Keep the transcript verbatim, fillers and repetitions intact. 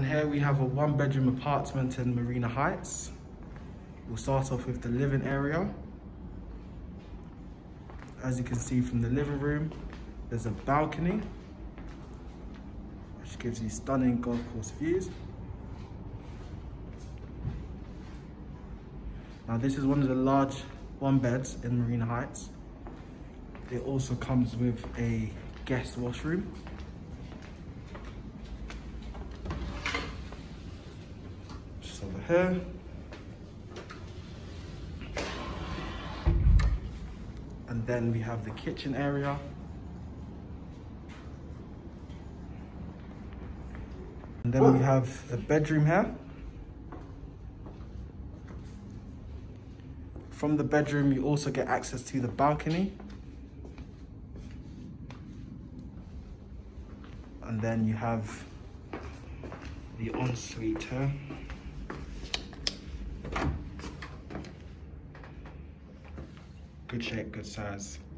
here we have a one bedroom apartment in Marina Heights. We'll start off with the living area. As you can see from the living room, there's a balcony, which gives you stunning golf course views. Now this is one of the large one beds in Marina Heights. It also comes with a guest washroom. Just over here. And then we have the kitchen area. And then we have the bedroom here. From the bedroom, you also get access to the balcony. And then you have the ensuite here. Good shape, good size.